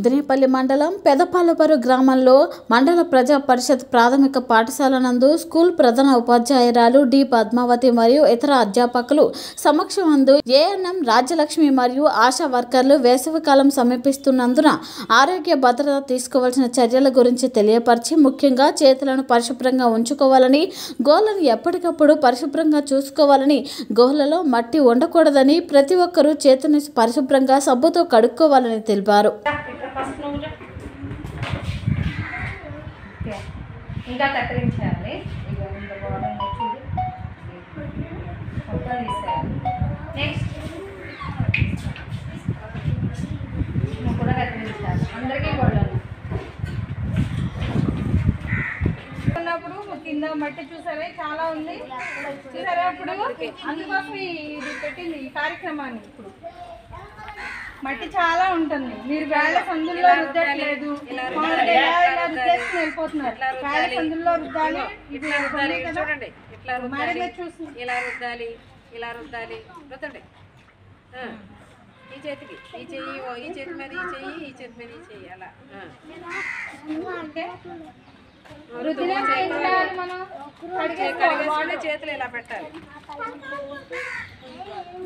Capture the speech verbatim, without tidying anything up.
ముదినేపల్లి మండలం పెదపాలపరు గ్రామంలో మండల ప్రజా పరిషత్ ప్రాథమిక పాఠశాల నందు స్కూల్ ప్రధాన ఉపాధ్యాయురాలు డి పద్మావతి మరియు ఇతర అధ్యాపకులు సమక్షమందు ఏఎన్ఎం రాజ్యలక్ష్మి మరియు ఆశా వర్కర్లు వేసవికాలం సమీపిస్తున్నందున ఆరోగ్య భద్రత తీసుకోవాల్సిన చర్యల గురించి తెలియపరిచి ముఖ్యంగా చేతులను పరిశుభ్రంగా ఉంచుకోవాలని, గోళ్లను ఎప్పటికప్పుడు పరిశుభ్రంగా చూసుకోవాలని, గోళ్లలో మట్టి ఉండకూడదని, ప్రతి ఒక్కరూ చేతులను పరిశుభ్రంగా సబ్బుతో కడుక్కోవాలని తెలిపారు. ఇంకా కత్తిరించాలి. ఇక ఇంత బాగుంది చూడు, మొత్తం తీసేయాలి. నెక్స్ట్ నువ్వు కూడా కత్తిరించాలి. అందరికీ గోళ్ళను ఉన్నప్పుడు కింద మట్టి చూసారే చాలా ఉంది చూసారా. ఇప్పుడు అందుకోసం ఇది పెట్టింది ఈ కార్యక్రమాన్ని. ఇప్పుడు మట్టి చాలా ఉంటుంది, మీరు వేళ సందుల్లో రుద్దట్లేదు, రుద్దేసుకుని వెళ్ళిపోతున్నారు. వేళ సందుల్లో రుద్దాలి, చూడండి ఇట్లా రుద్దాలి, చూసి ఇలా రుద్దాలి, ఇలా రుద్దాలి, రుద్దండి. ఈ చేతికి ఈ చెయ్యి, ఈ చేతి మీద ఈ చెయ్యి, ఈ చేతి మీద ఈ చెయ్యి, అలా మనం చేతులు ఇలా పెట్టాలి.